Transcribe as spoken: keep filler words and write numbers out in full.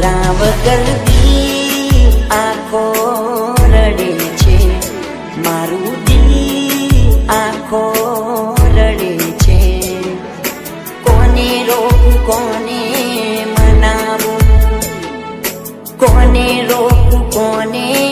તારા વગર દી આખો રડે છે, મારું દી આખો રડે છે. કોને રોકું કોને મનાવું, કોને રોકું કોને